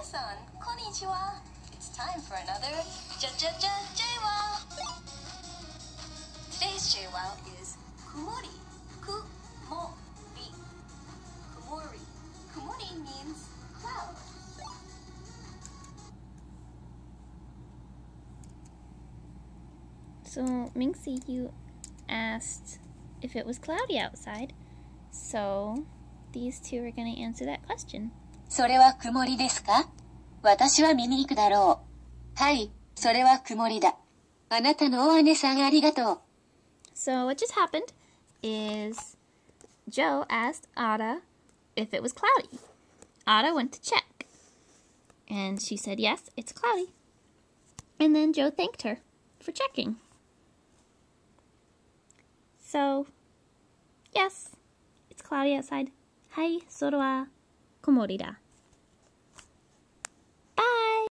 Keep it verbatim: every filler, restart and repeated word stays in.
Minasan, konnichiwa. It's time for another J J J JWOW. Today's JWOW is kumori. Kumori. Kumori. Kumori means cloud. So, Minxy, you asked if it was cloudy outside. So, these two are going to answer that question. それは曇りですか？私は見に行くだろう。はい、それは曇りだ。あなたのお姉さんありがとう。 So, what just happened is Joe asked Ada if it was cloudy. Ada went to check. And she said, yes, it's cloudy. And then Joe thanked her for checking. So, yes, it's cloudy outside. はい、空は曇りだ。